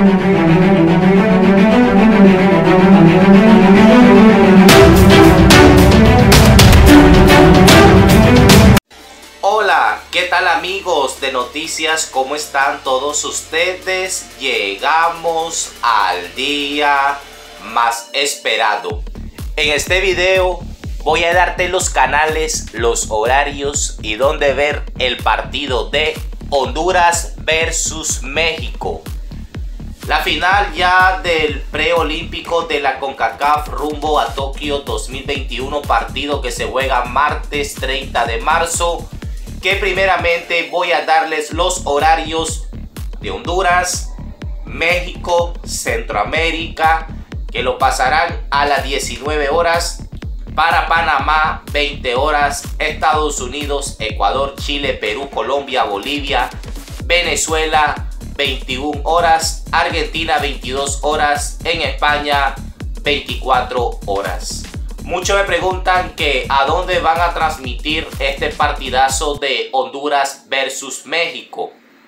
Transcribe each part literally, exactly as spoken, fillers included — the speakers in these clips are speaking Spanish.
Hola, ¿qué tal amigos de noticias? ¿Cómo están todos ustedes? Llegamos al día más esperado. En este video voy a darte los canales, los horarios y dónde ver el partido de Honduras versus México. La final ya del preolímpico de la CONCACAF rumbo a Tokio dos mil veintiuno, partido que se juega martes treinta de marzo. Que primeramente voy a darles los horarios de Honduras, México, Centroamérica, que lo pasarán a las diecinueve horas. Para Panamá, veinte horas, Estados Unidos, Ecuador, Chile, Perú, Colombia, Bolivia, Venezuela, veintiuna horas, Argentina, veintidós horas, en España, veinticuatro horas. Muchos me preguntan que a dónde van a transmitir este partidazo de Honduras versus México.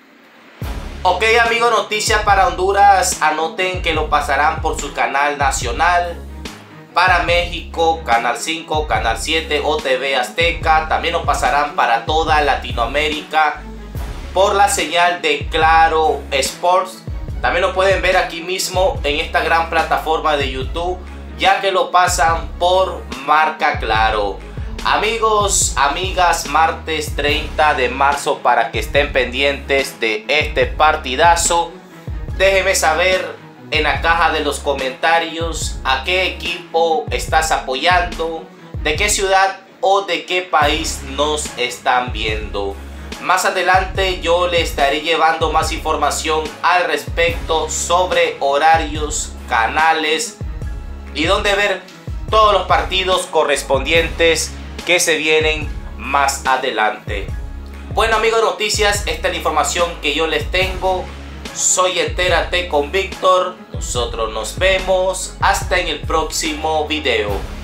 Ok amigos, noticias para Honduras, anoten que lo pasarán por su canal nacional. Para México, Canal cinco, Canal siete, O T V Azteca. También lo pasarán para toda Latinoamérica por la señal de Claro Sports. También lo pueden ver aquí mismo en esta gran plataforma de YouTube, ya que lo pasan por marca Claro. Amigos, amigas, martes treinta de marzo, para que estén pendientes de este partidazo. Déjenme saber en la caja de los comentarios a qué equipo estás apoyando, de qué ciudad o de qué país nos están viendo. Más adelante yo le estaré llevando más información al respecto sobre horarios, canales y dónde ver todos los partidos correspondientes que se vienen más adelante. Bueno amigos, noticias, esta es la información que yo les tengo. Soy Entérate con Víctor. Nosotros nos vemos hasta en el próximo video.